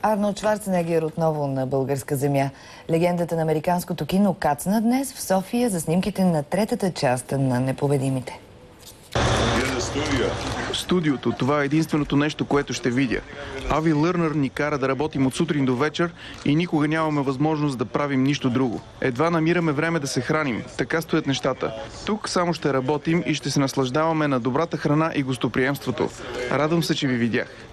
Арнолд Шварценеггер отново на българска земя. Легендата на американското кино кацна днес в София за снимките на третата част на Непобедимите. Студиото, това е единственото нещо, което ще видя. Ави Лърнър ни кара да работим от сутрин до вечер и никога нямаме възможност да правим нищо друго. Едва намираме време да се храним. Така стоят нещата. Тук само ще работим и ще се наслаждаваме на добрата храна и гостоприемството. Радвам се, че ви видях.